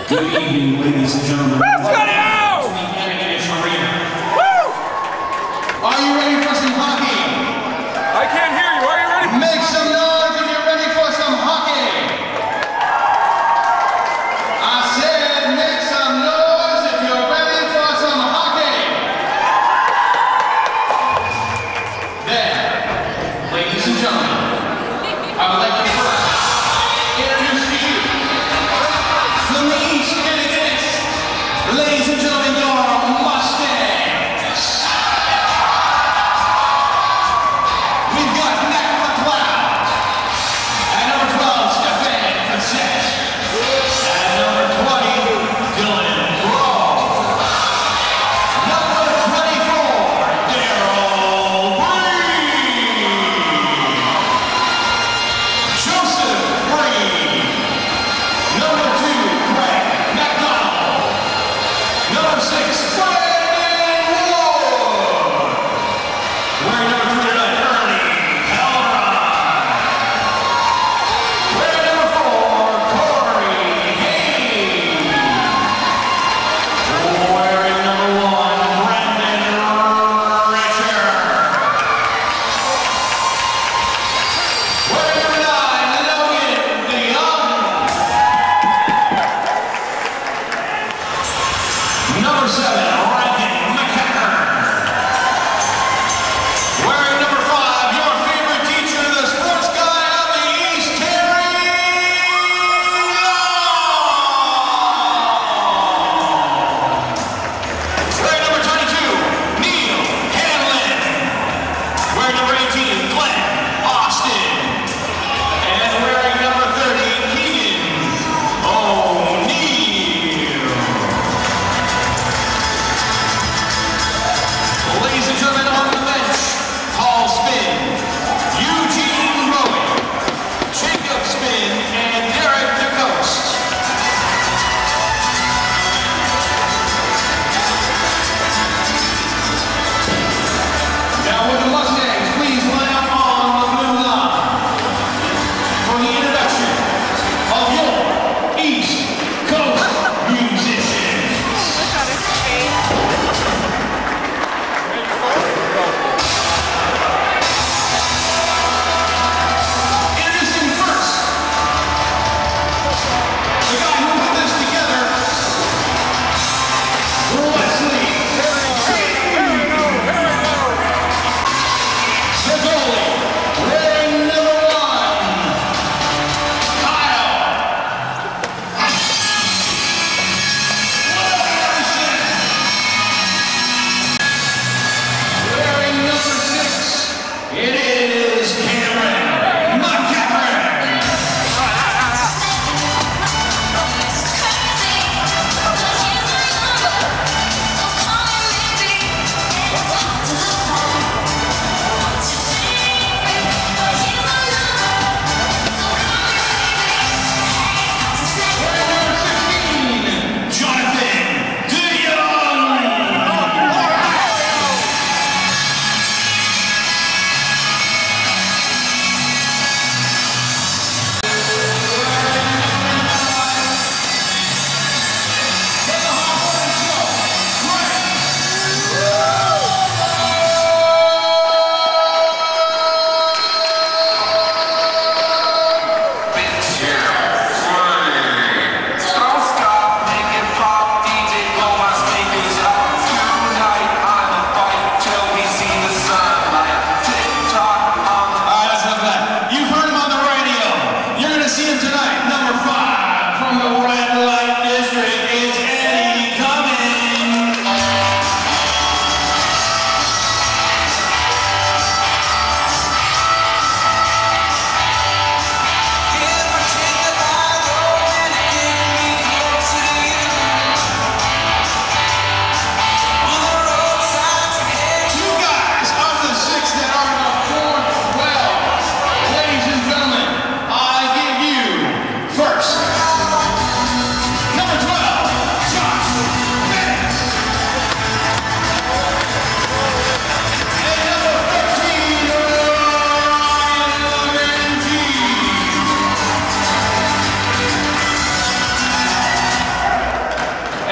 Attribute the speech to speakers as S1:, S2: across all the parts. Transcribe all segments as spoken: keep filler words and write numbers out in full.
S1: Good evening, ladies and gentlemen.
S2: Let's go now!
S1: To the Antigonish Arena.
S2: Woo!
S1: Are you ready for some hockey?
S2: I can't hear you. Are you ready?
S1: Make some noise if you're ready for some hockey. I said make some noise if you're ready for some hockey. There, ladies and gentlemen, I would like to first introduce to you from the East Antigonish, ladies and gentlemen.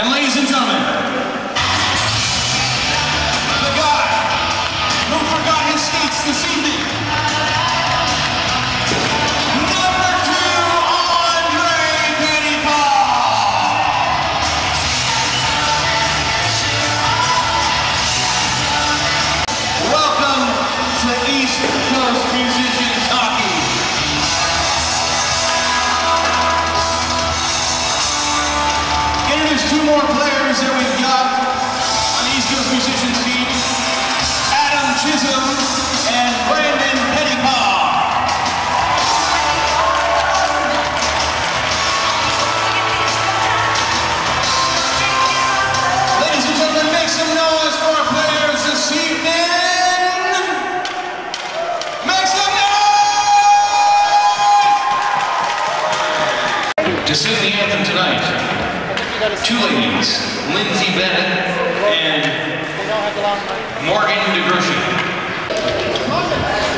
S1: And ladies and gentlemen, the guy who forgot his skates this evening, number two, Andre Welcome to East Coast Musicians Hockey. Introduce two more players that we've got on the East Coast Musicians team. Adam Chisholm and Brandon Pettipaw. Ladies and gentlemen, make some noise for our players this evening. To sing the anthem tonight, two ladies, Lindsay Bennett and Morgan DeGrushy.